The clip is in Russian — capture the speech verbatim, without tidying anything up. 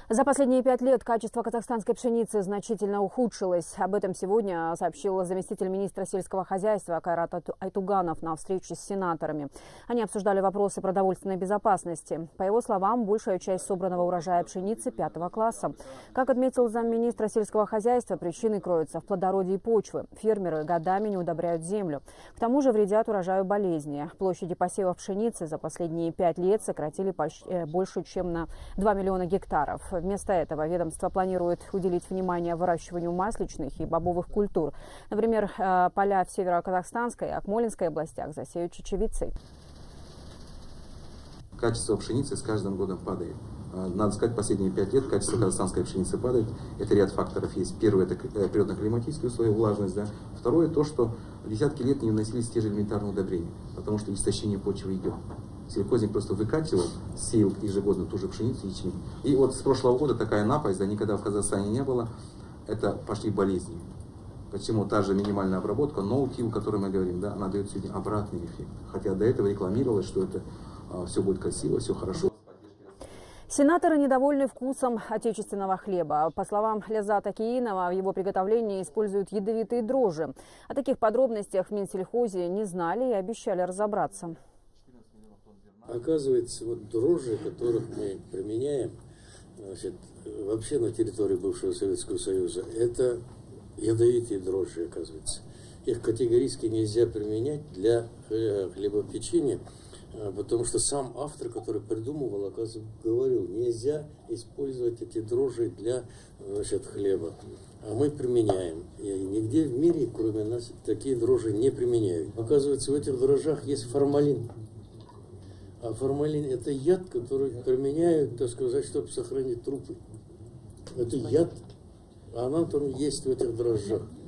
За последние пять лет качество казахстанской пшеницы значительно ухудшилось. Об этом сегодня сообщил заместитель министра сельского хозяйства Кайрат Айтуганов на встрече с сенаторами. Они обсуждали вопросы продовольственной безопасности. По его словам, большая часть собранного урожая пшеницы пятого класса. Как отметил замминистра сельского хозяйства, причины кроются в плодородии почвы. Фермеры годами не удобряют землю. К тому же вредят урожаю болезни. Площади посевов пшеницы за последние пять лет сократили почти, больше, чем на два миллиона гектаров. Вместо этого ведомство планирует уделить внимание выращиванию масличных и бобовых культур. Например, поля в Северо-Казахстанской и Акмолинской областях засеют чечевицей. Качество пшеницы с каждым годом падает. Надо сказать, последние пять лет качество казахстанской пшеницы падает. Это ряд факторов есть. Первое – это природно-климатические условия, влажность. Да? Второе – то, что десятки лет не вносились те же элементарные удобрения, потому что истощение почвы идет. Сельхозник просто выкачивал, сеял ежегодно ту же пшеницу и ячмень. И вот с прошлого года такая напасть, да, никогда в Казахстане не было, это пошли болезни. Почему та же минимальная обработка, ноу-тил, о которой мы говорим, да, она дает сегодня обратный эффект. Хотя до этого рекламировалось, что это а, все будет красиво, все хорошо. Сенаторы недовольны вкусом отечественного хлеба. По словам Ляззата Киинова, в его приготовлении используют ядовитые дрожжи. О таких подробностях в Минсельхозе не знали и обещали разобраться. Оказывается, вот дрожжи, которых мы применяем, значит, вообще на территории бывшего Советского Союза, это ядовитые дрожжи, оказывается. Их категорически нельзя применять для хлебопечения, потому что сам автор, который придумывал, оказывается, говорил, нельзя использовать эти дрожжи для, значит, хлеба. А мы применяем. И нигде в мире, кроме нас, такие дрожжи не применяют. Оказывается, в этих дрожжах есть формалин. А формалин – это яд, который применяют, так сказать, чтобы сохранить трупы. Это яд, а она там есть в этих дрожжах.